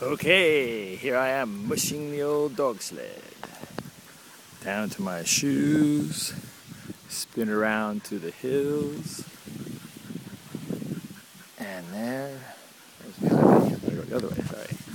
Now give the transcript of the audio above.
Okay, here I am mushing the old dog sled. Down to my shoes, spin around to the hills, and there's my highway. I gotta go the other way, sorry.